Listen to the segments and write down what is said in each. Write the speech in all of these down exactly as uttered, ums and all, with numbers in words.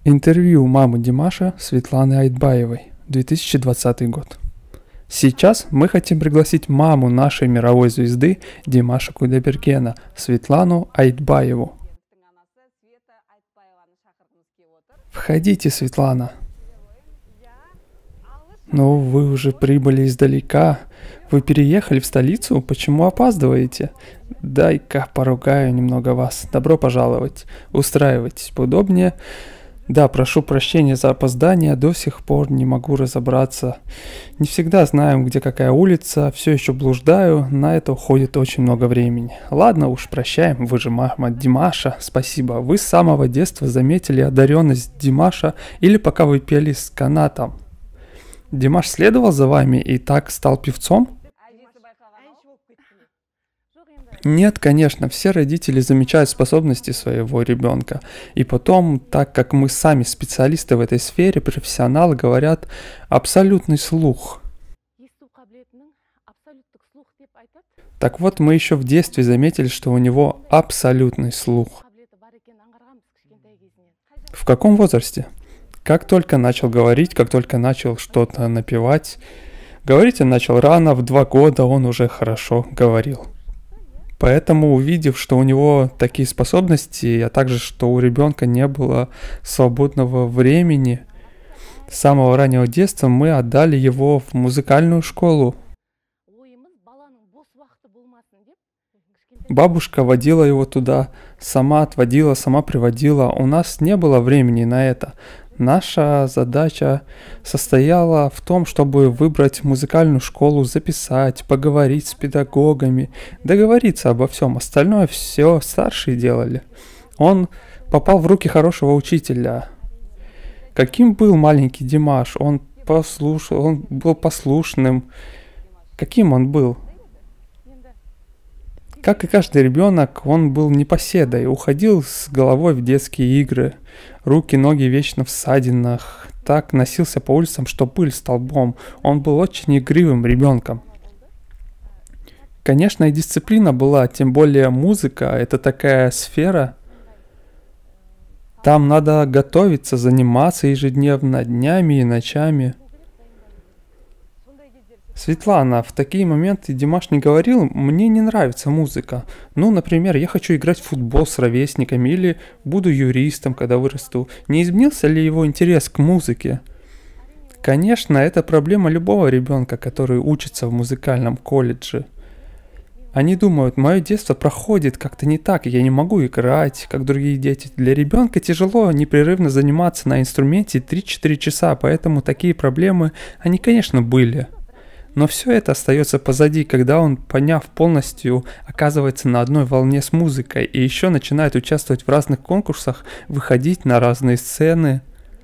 Интервью мамы Димаша Светланы Айтбаевой, две тысячи двадцатый год. Сейчас мы хотим пригласить маму нашей мировой звезды Димаша Кудайбергена, Светлану Айтбаеву. Входите, Светлана. Ну, вы уже прибыли издалека. Вы переехали в столицу? Почему опаздываете? Дай-ка поругаю немного вас. Добро пожаловать. Устраивайтесь поудобнее. Да, прошу прощения за опоздание, до сих пор не могу разобраться. Не всегда знаем, где какая улица, все еще блуждаю, на это уходит очень много времени. Ладно уж, прощаем, вы же мама Димаша, спасибо. Вы с самого детства заметили одаренность Димаша или пока вы пели с канатом? Димаш следовал за вами и так стал певцом? Нет, конечно, все родители замечают способности своего ребенка. И потом, так как мы сами специалисты в этой сфере, профессионалы, говорят абсолютный слух. Так вот, мы еще в детстве заметили, что у него абсолютный слух. В каком возрасте? Как только начал говорить, как только начал что-то напевать. Говорить он начал рано, в два года он уже хорошо говорил. Поэтому, увидев, что у него такие способности, а также, что у ребенка не было свободного времени, с самого раннего детства мы отдали его в музыкальную школу. Бабушка водила его туда, сама отводила, сама приводила. У нас не было времени на это. Наша задача состояла в том, чтобы выбрать музыкальную школу, записать, поговорить с педагогами, договориться обо всем. Остальное все старшие делали. Он попал в руки хорошего учителя. Каким был маленький Димаш? Он, послуш... он был послушным. Каким он был? Как и каждый ребенок, он был непоседой, уходил с головой в детские игры, руки, ноги вечно в ссадинах, так носился по улицам, что пыль столбом. Он был очень игривым ребенком. Конечно, и дисциплина была, тем более музыка, это такая сфера. Там надо готовиться, заниматься ежедневно, днями и ночами. Светлана, в такие моменты Димаш не говорил, мне не нравится музыка. Ну, например, я хочу играть в футбол с ровесниками или буду юристом, когда вырасту. Не изменился ли его интерес к музыке? Конечно, это проблема любого ребенка, который учится в музыкальном колледже. Они думают, мое детство проходит как-то не так, я не могу играть, как другие дети. Для ребенка тяжело непрерывно заниматься на инструменте три-четыре часа, поэтому такие проблемы, они, конечно, были. Но все это остается позади, когда он, поняв полностью, оказывается на одной волне с музыкой и еще начинает участвовать в разных конкурсах, выходить на разные сцены.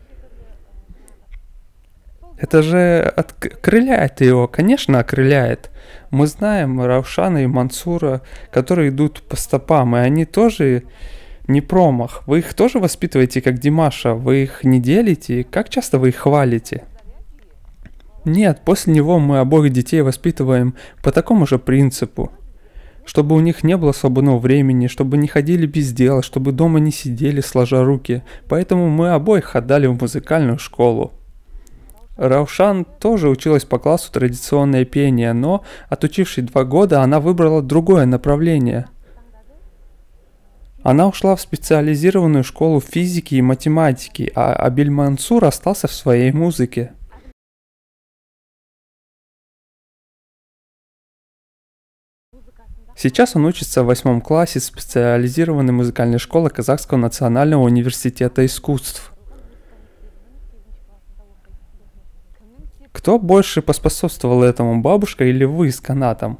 Это же окрыляет его, конечно, окрыляет. Мы знаем Раушана и Мансура, которые идут по стопам, и они тоже не промах. Вы их тоже воспитываете как Димаша, вы их не делите, как часто вы их хвалите? Нет, после него мы обоих детей воспитываем по такому же принципу. Чтобы у них не было свободного времени, чтобы не ходили без дела, чтобы дома не сидели сложа руки. Поэтому мы обоих отдали в музыкальную школу. Раушан тоже училась по классу традиционное пение, но, отучившись два года, она выбрала другое направление. Она ушла в специализированную школу физики и математики, а Абиль Мансур остался в своей музыке. Сейчас он учится в восьмом классе специализированной музыкальной школы Казахского национального университета искусств. Кто больше поспособствовал этому, бабушка или вы с канатом?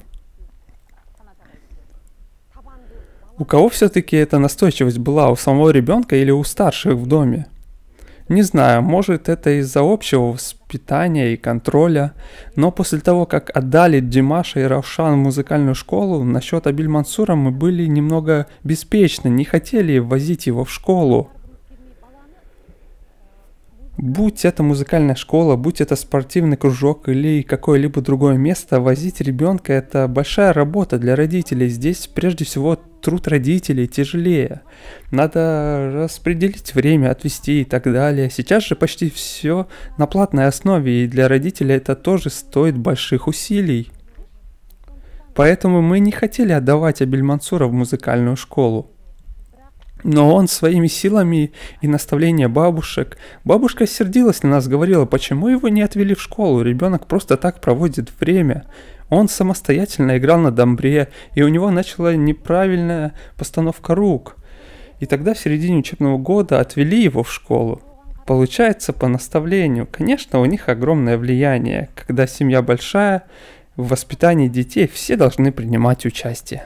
У кого все-таки эта настойчивость была, у самого ребенка или у старших в доме? Не знаю, может это из-за общего воспитания и контроля, но после того, как отдали Димаша и Раушан в музыкальную школу, насчет Абиль Мансура мы были немного беспечны, не хотели возить его в школу. Будь это музыкальная школа, будь это спортивный кружок или какое-либо другое место, возить ребенка — это большая работа для родителей. Здесь прежде всего труд родителей тяжелее. Надо распределить время, отвести и так далее. Сейчас же почти все на платной основе, и для родителей это тоже стоит больших усилий. Поэтому мы не хотели отдавать Абель-Мансура в музыкальную школу. Но он своими силами и наставления бабушек... Бабушка сердилась на нас, говорила, почему его не отвели в школу, ребенок просто так проводит время. Он самостоятельно играл на домбре, и у него начала неправильная постановка рук. И тогда в середине учебного года отвели его в школу. Получается, по наставлению. Конечно, у них огромное влияние. Когда семья большая, в воспитании детей все должны принимать участие.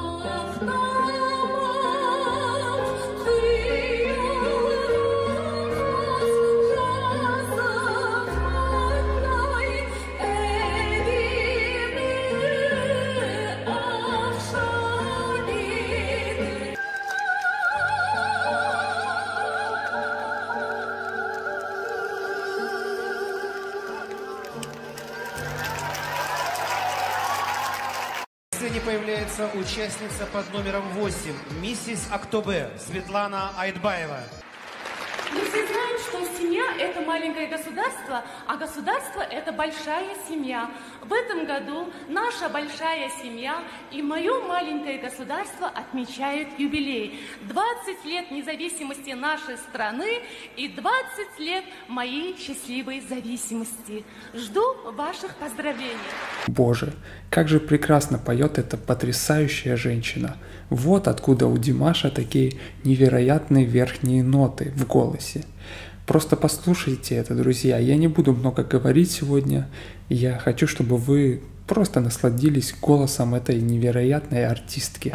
На сцене появляется участница под номером восемь, миссис Актобе, Светлана Айтбаева. Мы все знаем, что семья – это маленькое государство, а государство – это большая семья. В этом году наша большая семья и мое маленькое государство отмечают юбилей. двадцать лет независимости нашей страны и двадцать лет моей счастливой зависимости. Жду ваших поздравлений. Боже, как же прекрасно поет эта потрясающая женщина. Вот откуда у Димаша такие невероятные верхние ноты в голосе. Просто послушайте это, друзья. Я не буду много говорить сегодня. Я хочу, чтобы вы просто насладились голосом этой невероятной артистки.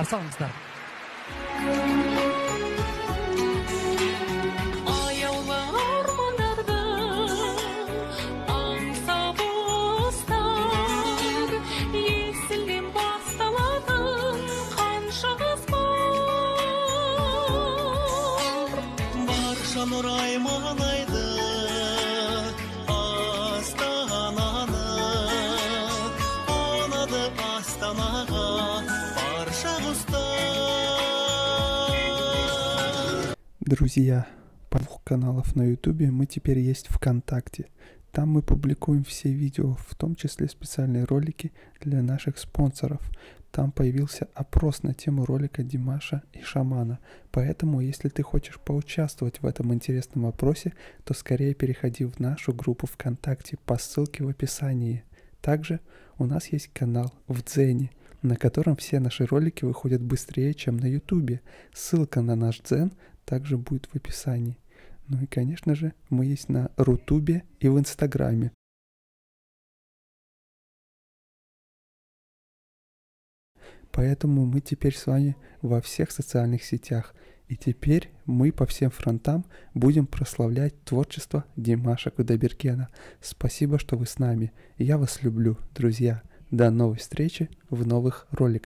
Друзья, по двух каналов на ютубе мы теперь есть ВКонтакте. Там мы публикуем все видео, в том числе специальные ролики для наших спонсоров. Там появился опрос на тему ролика Димаша и Шамана. Поэтому, если ты хочешь поучаствовать в этом интересном опросе, то скорее переходи в нашу группу ВКонтакте по ссылке в описании. Также у нас есть канал в Дзене, на котором все наши ролики выходят быстрее, чем на ютубе. Ссылка на наш Дзен также будет в описании. Ну и, конечно же, мы есть на Рутубе и в Инстаграме. Поэтому мы теперь с вами во всех социальных сетях. И теперь мы по всем фронтам будем прославлять творчество Димаша Кудайбергена. Спасибо, что вы с нами. Я вас люблю, друзья. До новой встречи в новых роликах.